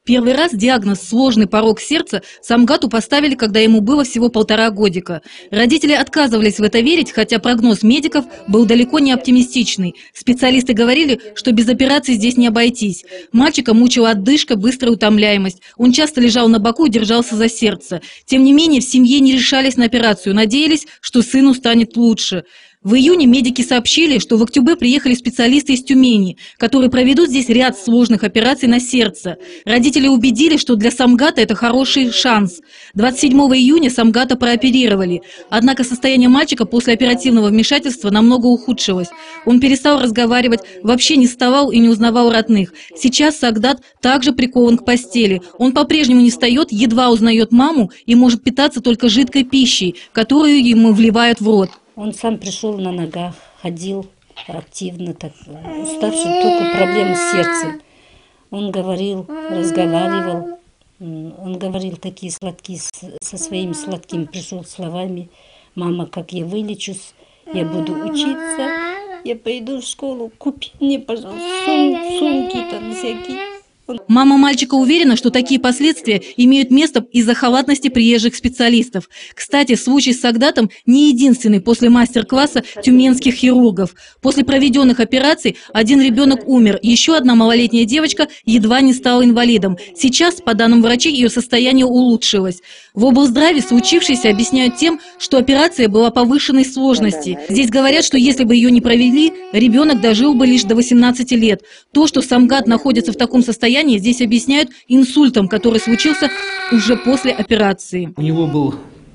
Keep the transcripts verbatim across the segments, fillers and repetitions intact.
Первый раз диагноз «сложный порок сердца» Самгату поставили, когда ему было всего полтора годика. Родители отказывались в это верить, хотя прогноз медиков был далеко не оптимистичный. Специалисты говорили, что без операции здесь не обойтись. Мальчика мучила отдышка, быстрая утомляемость. Он часто лежал на боку и держался за сердце. Тем не менее, в семье не решались на операцию, надеялись, что сыну станет лучше. В июне медики сообщили, что в Актюбе приехали специалисты из Тюмени, которые проведут здесь ряд сложных операций на сердце. Родители убедили, что для Самгата это хороший шанс. двадцать седьмого июня Самгата прооперировали. Однако состояние мальчика после оперативного вмешательства намного ухудшилось. Он перестал разговаривать, вообще не вставал и не узнавал родных. Сейчас Сагдат также прикован к постели. Он по-прежнему не встает, едва узнает маму и может питаться только жидкой пищей, которую ему вливают в рот. Он сам пришел на ногах, ходил активно, так, уставший, только проблемы с сердцем. Он говорил, разговаривал, он говорил такие сладкие, со своими сладкими пришел словами: «Мама, как я вылечусь, я буду учиться, я пойду в школу, купи мне, пожалуйста, сум, сумки там всякие». Мама мальчика уверена, что такие последствия имеют место из-за халатности приезжих специалистов. Кстати, случай с Сагдатом не единственный после мастер-класса тюменских хирургов. После проведенных операций один ребенок умер, еще одна малолетняя девочка едва не стала инвалидом. Сейчас, по данным врачей, ее состояние улучшилось. В облздраве случившееся объясняют тем, что операция была повышенной сложности. Здесь говорят, что если бы ее не провели, ребенок дожил бы лишь до восемнадцати лет. То, что Самгат находится в таком состоянии, здесь объясняют инсультом, который случился уже после операции. У него был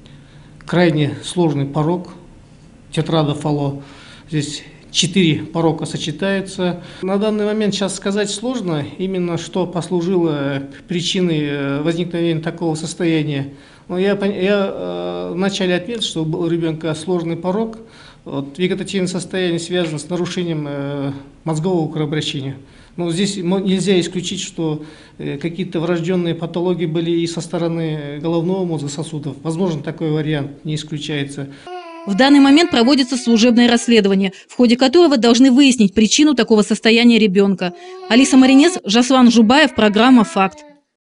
крайне сложный порок, тетрадофало. Здесь четыре порока сочетаются. На данный момент сейчас сказать сложно, именно что послужило причиной возникновения такого состояния. Но я, я э, вначале отметил, что у ребенка сложный порок. Вот, вегетативное состояние связано с нарушением э, мозгового кровообращения. Но здесь нельзя исключить, что э, какие-то врожденные патологии были и со стороны головного мозга, сосудов. Возможно, такой вариант не исключается. В данный момент проводится служебное расследование, в ходе которого должны выяснить причину такого состояния ребенка. Алиса Маринец, Жаслан Жубаев, программа «Факт».